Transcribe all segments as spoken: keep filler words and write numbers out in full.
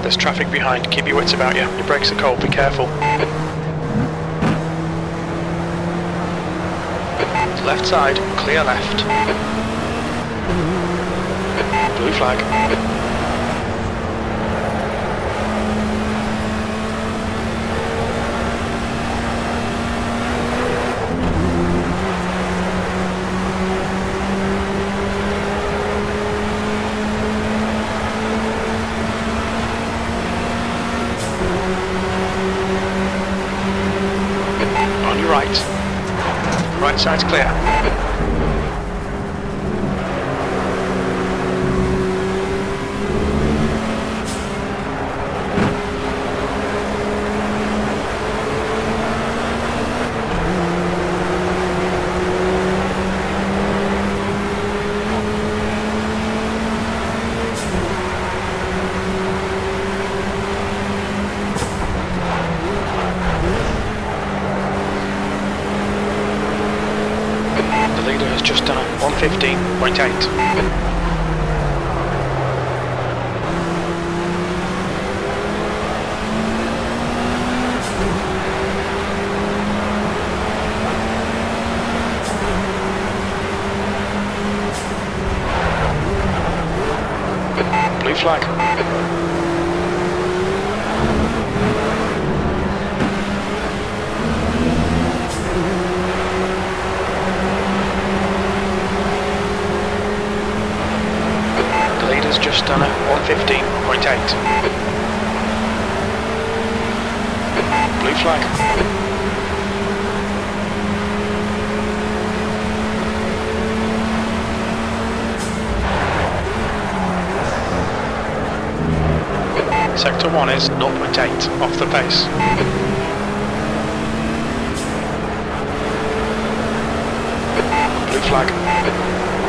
There's traffic behind, keep your wits about you. Your brakes are cold, be careful. Left side, clear left. Blue flag. On your right. Right side's clear. Just done a one fifteen point eight. Blue flag. Just done a one fifteen point eight. Blue flag. Sector one is zero point eight off the pace. Blue flag.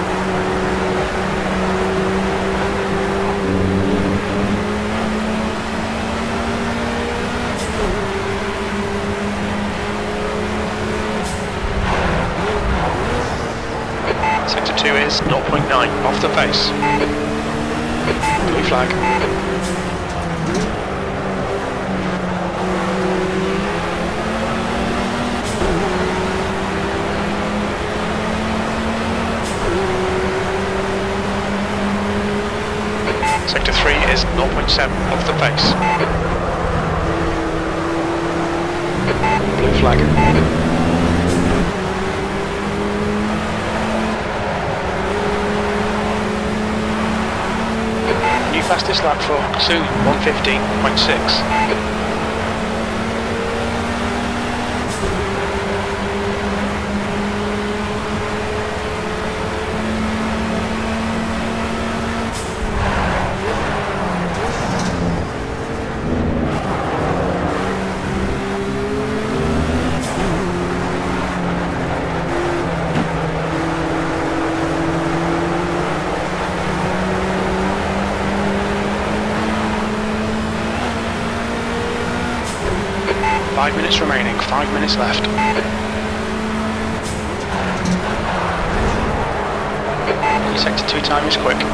Sector two is zero point nine off the pace. Blue flag. Sector three is zero point seven off the pace. Blue flag. New fastest lap for Soon, one fifteen point six. Five minutes remaining, five minutes left. Sector two time is quick.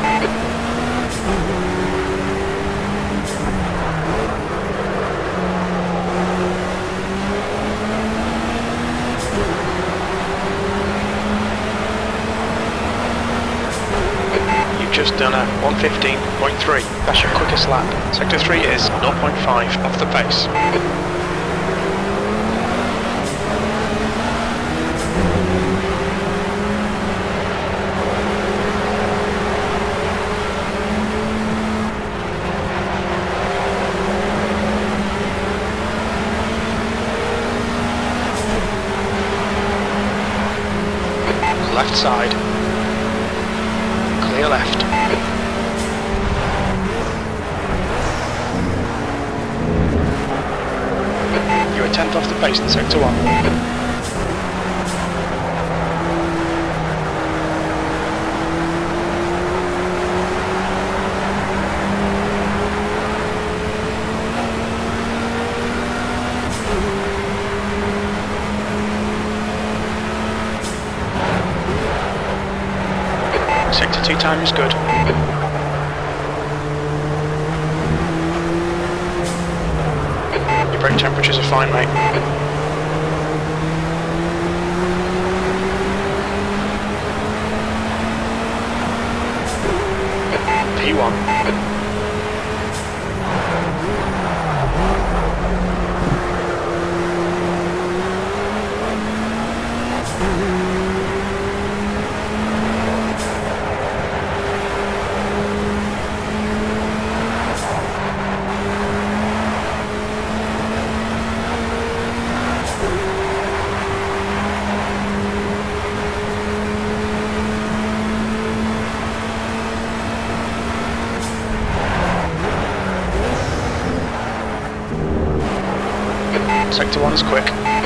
You've just done a one fifteen point three. That's your quickest lap. Sector three is zero point five off the pace. Left side, clear left. You're a tenth off the pace in sector one. Sector two time is good. Brake temperatures are fine, mate. P one. Sector one is quick.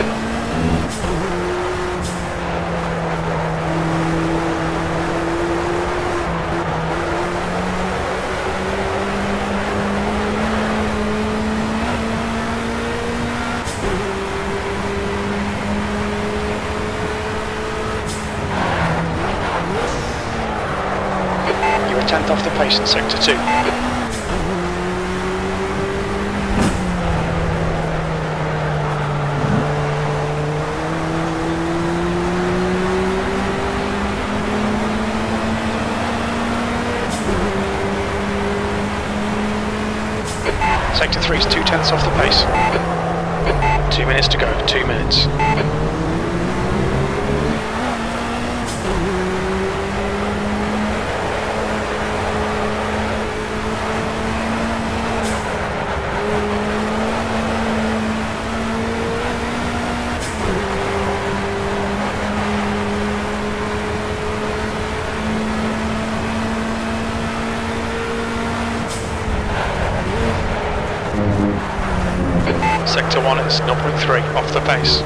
You are tenth off the pace in sector two. Sector three is two tenths off the pace. Two minutes to go, two minutes. Sector one is zero point three off the pace.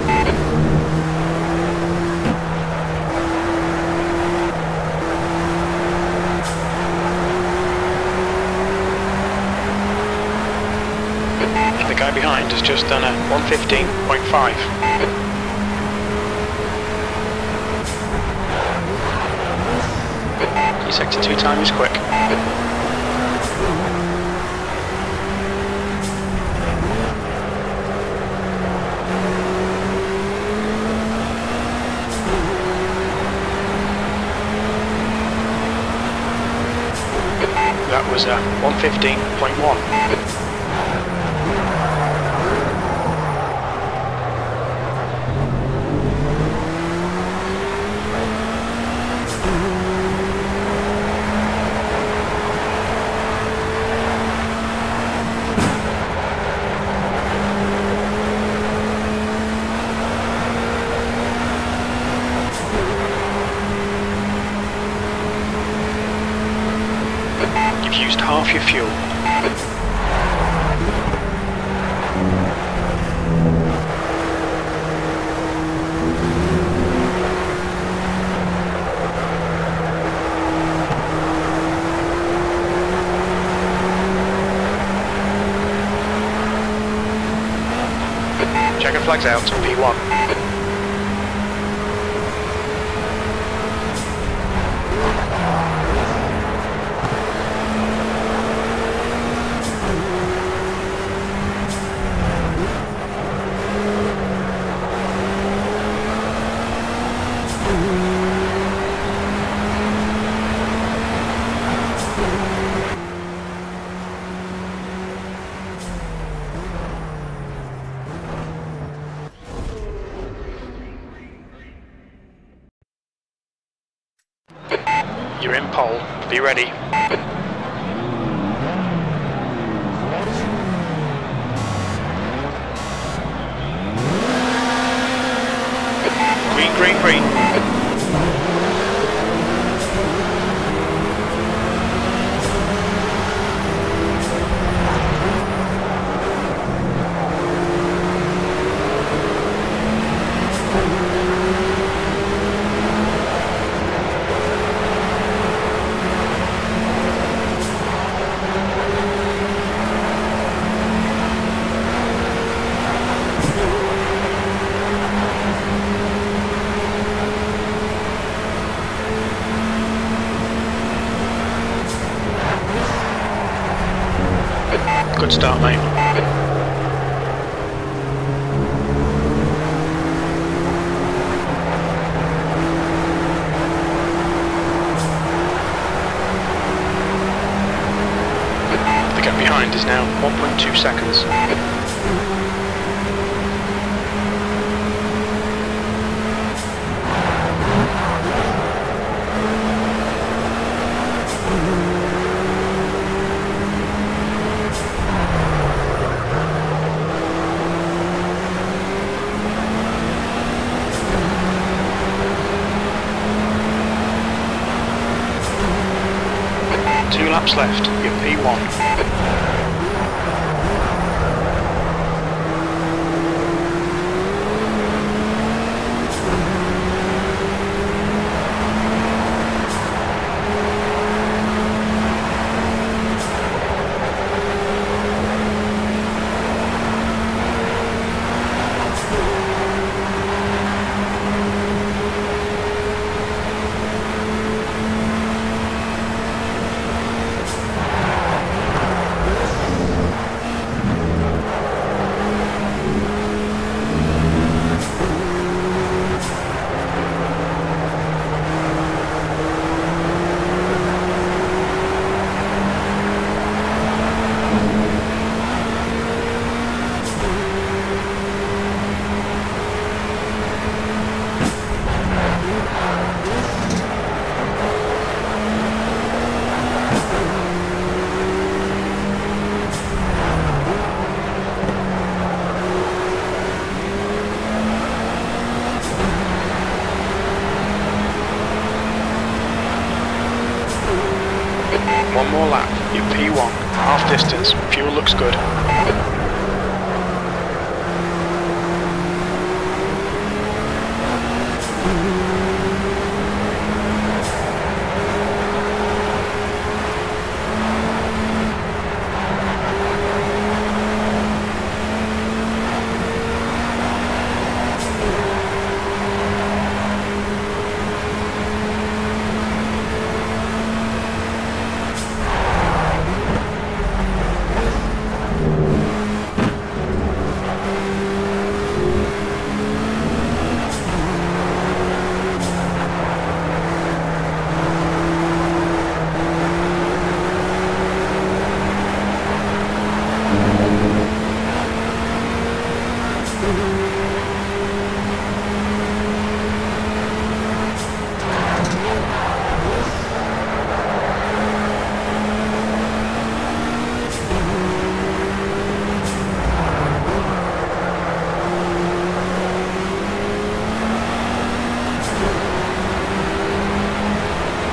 The guy behind has just done a one fifteen point five. Your sector two time is quick. That was a one fifteen point one. You've used half your fuel. Checker flags out, P one. You're in pole, be ready. Green, green, green. Good start, mate. behind is now one point two seconds. Two laps left, you're P one. One more lap, you're P one, half distance, fuel looks good.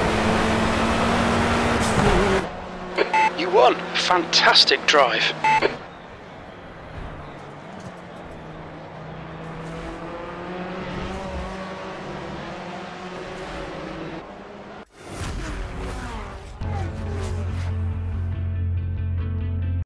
You won! Fantastic drive!